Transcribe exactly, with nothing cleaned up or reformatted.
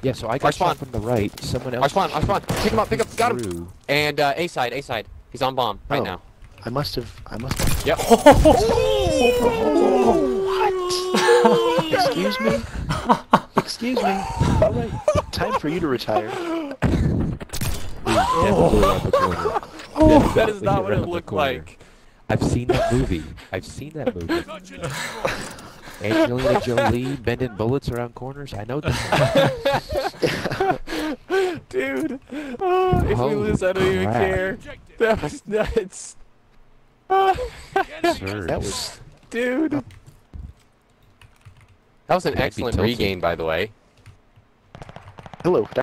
Yeah, so I got shot from the right. Someone else. Our spawn, our spawn. Pick him up, pick up, got him. through. And uh, A side, A side. He's on bomb right Oh. now. I must have. I must have. Yep. What? Excuse me? Excuse me? Alright, time for you to retire. Oh. Oh, that is not what it looked like. I've seen that movie. I've seen that movie. Angelina Jolie bending bullets around corners. I know that. Dude, oh, if we lose, I don't even crap. care. That was nuts. Sir, That was. Dude. That was an Might be excellent tilted. regain, by the way. Hello.